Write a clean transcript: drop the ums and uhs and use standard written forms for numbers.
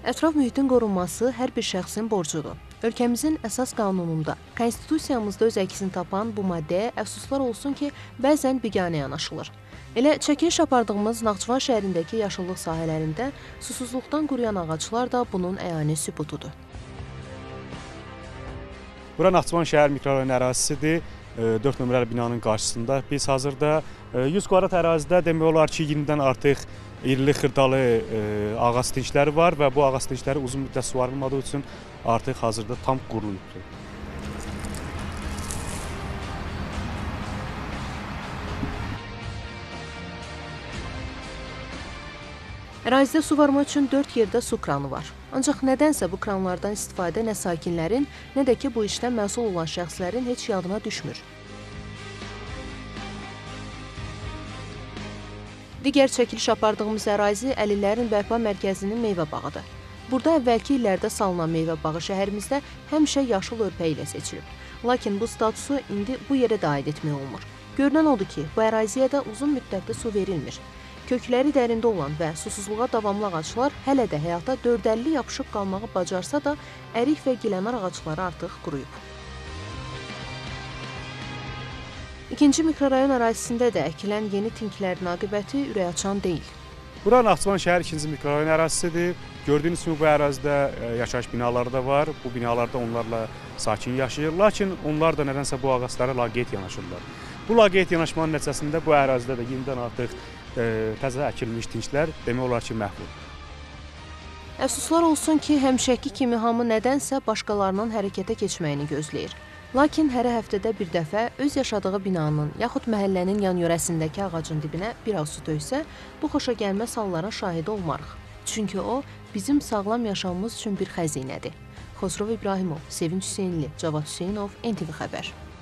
Ətraf mühitin qorunması hər bir şəxsin borcudur. Ölkəmizin əsas qanununda, konstitusiyamızda öz əksini tapan bu maddəyə əfsuslar olsun ki, bəzən biganə yanaşılır. Elə çəkiliş apardığımız Naxçıvan şəhərindəki yaşıllıq sahələrində susuzluqdan quruyan ağaclar da bunun əyani sübutudur. Bura Naxçıvan şəhər mikrorayon ərazisidir. 4 nömrəli binanın qarşısında. Biz hazırda 100 kvadrat ərazidə demək olar ki, 20-dən artıq irili xırdalı ağac dincləri var və bu ağac dincləri uzun müddət suvarılmadığı üçün artıq hazırda tam quruyubdur. Ərazidə su varma üçün 4 yerdə su kranı var. Ancaq nədənsə bu kranlardan istifadə nə sakinlərin, nə də ki bu işdən məsul olan şəxslərin heç yadına düşmür. Digər çəkiliş apardığımız ərazi Əlillərin Bərpa Mərkəzinin meyvə bağıdır. Burada əvvəlki illərdə salınan meyvə bağı şəhərimizdə həmişə yaşıl örpək ilə seçilib. Lakin bu statusu indi bu yerə də aid etmək olmur. Görünən odur ki, bu əraziyə də uzun müddətli su verilmir. Kökləri dərində olan və susuzluğa davamlı ağaclar hələ də həyata dördəlli yapışıb qalmağı bacarsa da, ərik və gilənar ağacları artıq quruyub. İkinci mikrorayon ərazisində də əkilən yeni tinklərin aqibəti ürəkaçan deyil. Bura Naxçıvan şəhər 2-ci mikrorayon ərazisidir. Gördüyünüz kimi bu ərazidə yaşayış binaları da var. Bu binalarda onlarla sakin yaşayır. Lakin onlar da nədənsə bu ağaclara laqeyd yanaşırlar. Bu laqeyd yanaşmanın nəticəsində bu ərazidə də yenidən artıq təzə əkilmiş tinklər demək olar ki, məhv olur. Əfsuslar olsun ki, həmişəki kimi hamı nədənsə başqalarının hərəkətə keçməyini gözləyir. Lakin hər həftədə bir dəfə öz yaşadığı binanın, yaxud məhəllənin yan-yörəsindəki ağacın dibinə bir az su döysə, bu xoşagəlməz halların şahidi olmarıq. Çünki o, bizim sağlam yaşamımız üçün bir xəzinədir. Xosrov İbrahimov, Sevinç Hüseynli, Cavad Hüseynov, NTV Xəbər.